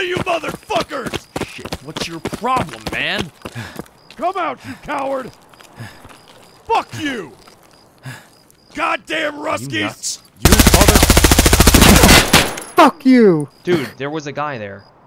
of you motherfuckers! Shit, what's your problem, man? Come out, you coward! Fuck you! Goddamn Ruskies! You mother... Fuck you! Dude, there was a guy there.